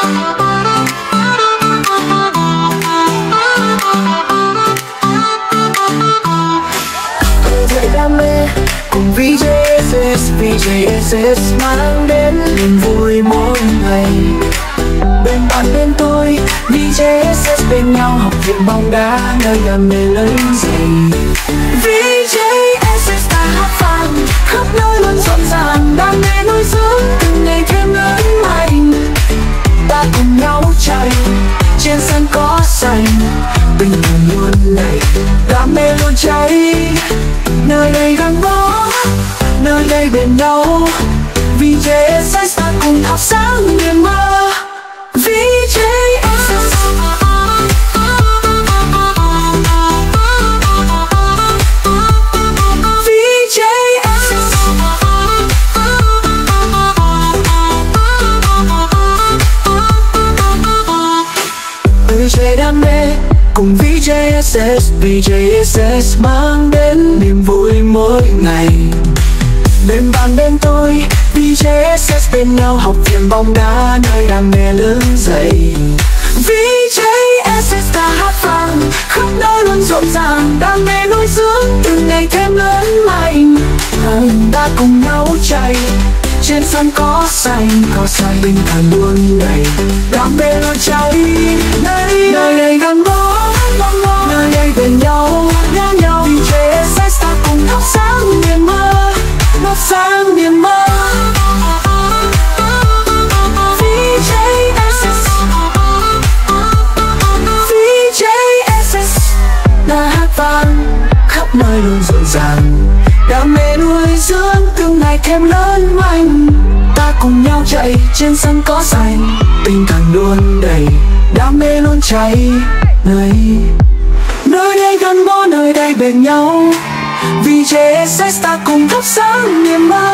Đam mê cùng VJSS, VJSS mang đến niềm vui mỗi ngày. Bên bạn bên tôi, VJSS bên nhau học viện bóng đá nơi đam mê lớn dày. VJSS ta hát vang khắp nơi luôn rộn ràng, đam mê nuôi dưỡng từng ngày thêm lớn mạnh. Ta cùng nhau chạy trên sân cỏ xanh, bình thường luôn này đam mê luôn cháy. Nơi đây gắn bó, nơi đây bên nhau, VJSS ta cùng thắp sáng niềm mơ. VJSS VJ đam mê cùng VJSS, VJSS mang đến niềm vui mỗi ngày. Bên bạn bên tôi, VJSS bên nhau học viện bóng đá nơi đam mê lớn dày. VJSS ta hát vang khắp nơi luôn rộn ràng, đam mê nuôi dưỡng từng ngày thêm lớn mạnh. Ta cùng nhau chạy trên sân cỏ xanh bình thản luôn đầy đam mê luôn cháy. Nơi đây gắn bó, nơi đây bên nhau, VJSS ta cùng thắp sáng niềm mơ, thắp sáng niềm mơ. VJSS ta hát vang khắp nơi luôn rộn ràng, đam mê nuôi dưỡng từng ngày thêm lớn mạnh. Ta cùng nhau chạy trên sân cỏ xanh, tình cảm luôn đầy, đam mê luôn cháy. Nơi đây gắn bó, nơi đây bên nhau, VJSS ta cùng thắp sáng niềm mơ.